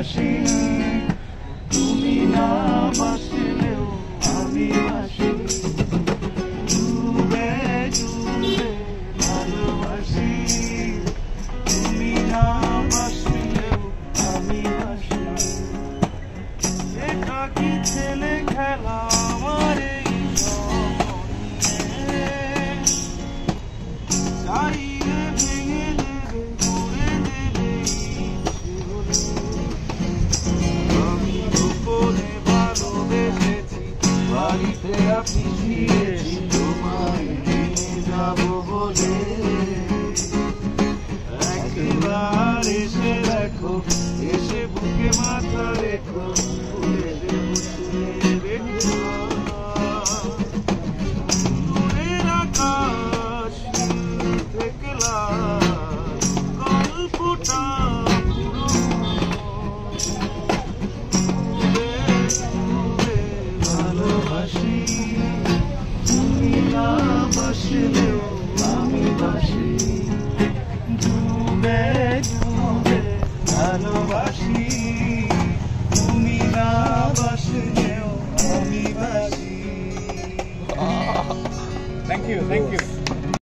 বাসি, তুমি না বাসলেও আমি বাসি। ডুবে ডুবে ভালোবাসি, তুমি না বাসলেও আমি বাসি। এটা কি ছেলে খেলা আমার এই জীবনে? চাইলে ভেঙে দেবে, করে দেবে ইচ্ছে হলে। আমি গোপনে ভালোবেসেছি, বাড়িতে পিছিয়েছি তোমায় নিয়ে যাবো বলে। একবার এসে দেখো, এসে বুকে মাথা রেখো, ভুলে দেবো ছুঁয়ে রেখো। দূরের আকাশ থেকে লাল গল্পটা